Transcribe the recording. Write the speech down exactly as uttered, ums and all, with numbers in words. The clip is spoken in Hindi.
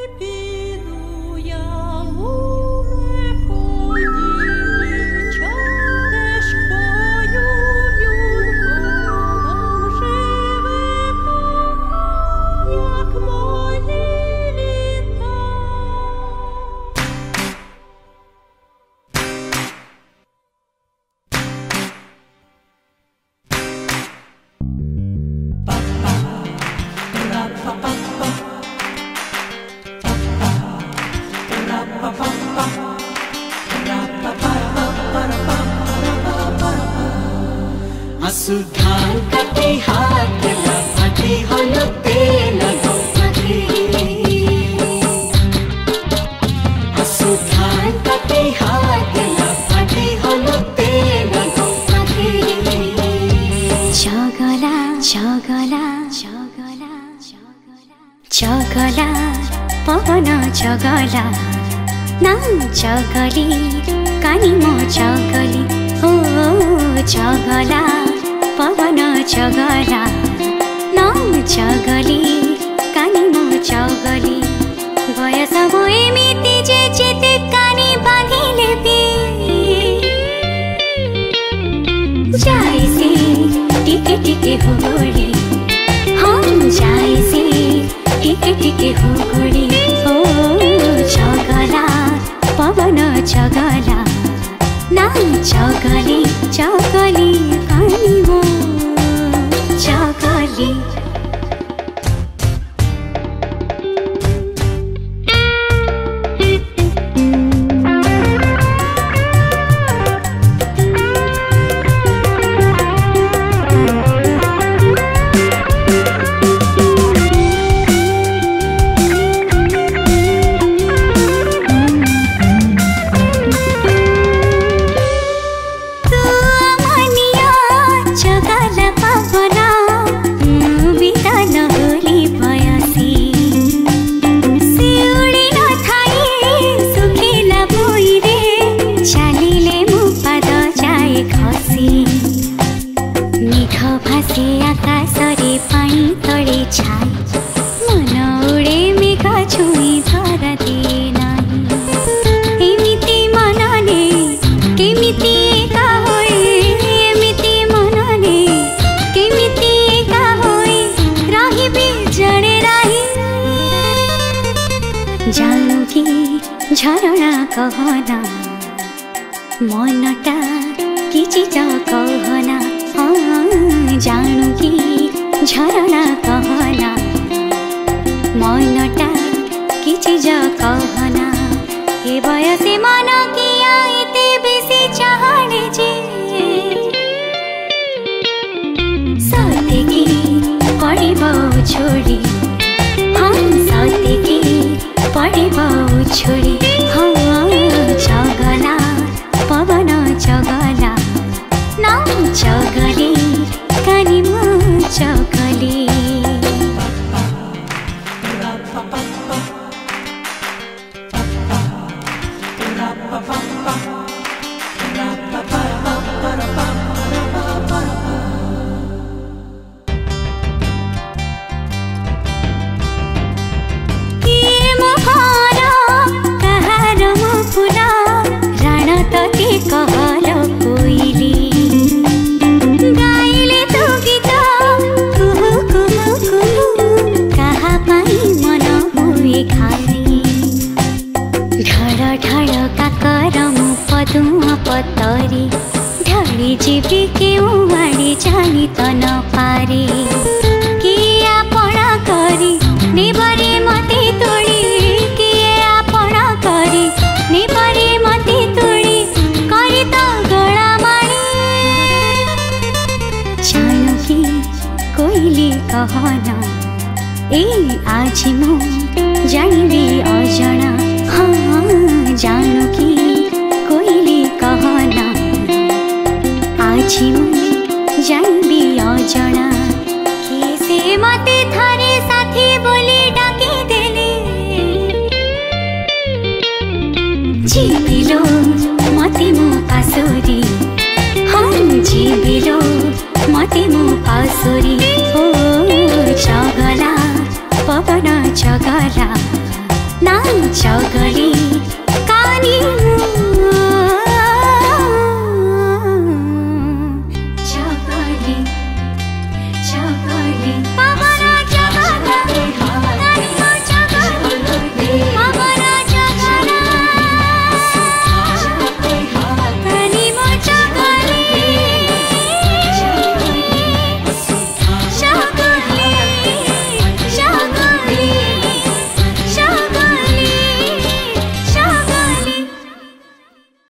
Chagala Pabana Chagala Na Chagali Kani mo Chagali Oh Chagala Pabana Chagala Na Chagali Kani mo Chagali Goya sabo emiti je chete kani bagile pi Jaisi tike tike hori Hum jaisi tike tike hori Oh Chagala Pabana Chagala Na Chagali Chagali kani mo Chagali झरणा कहना मनटा किछि त कहना जानु कि झरणा कहना मनटा किछि ज कहना ए बयसे मन किया एते बेसी चाहने जे सते कि पढिबौ छोडी हम सते कि पढिबौ छोडी Chagala Pabana Chagala Na Chagali Kani mo Chagali कहलो कोइली गाइले तो गीत कुहु कुहु कुहु कहा पाई मन हुए खाली ढड़ ढड़ काकर मु पदुआ पतरी ढड़ी जीवी केउ आड़े जानी त न पारे किए आपणा करी निबरे मते तोड़ी किए आपणा करी निबरे मते तोड़ी कोइली कहना ए आज मु जानिबी अजना हाँ जानु कि कोइली कहना आज मु जानिबी अजना कि से मते थारे साथी बोली डाकी देले जीविलो मते मु पासोरी हाँ जीविलो मते मु पासोरी ओ Chagala Pabana Chagala चगली